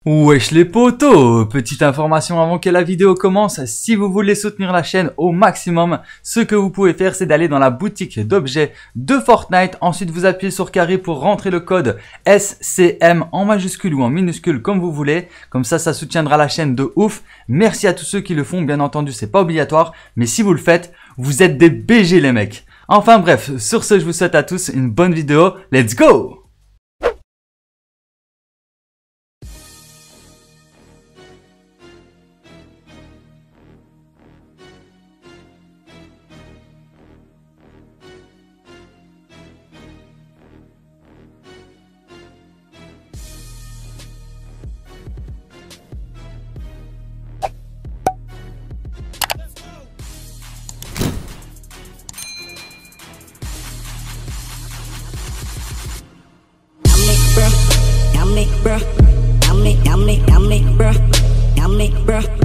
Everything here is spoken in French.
Wesh les potos, petite information avant que la vidéo commence, si vous voulez soutenir la chaîne au maximum, ce que vous pouvez faire c'est d'aller dans la boutique d'objets de Fortnite, ensuite vous appuyez sur carré pour rentrer le code SCM en majuscule ou en minuscule comme vous voulez, comme ça soutiendra la chaîne de ouf. Merci à tous ceux qui le font, bien entendu c'est pas obligatoire, mais si vous le faites, vous êtes des BG les mecs. Enfin bref, sur ce je vous souhaite à tous une bonne vidéo, let's go! Bruh.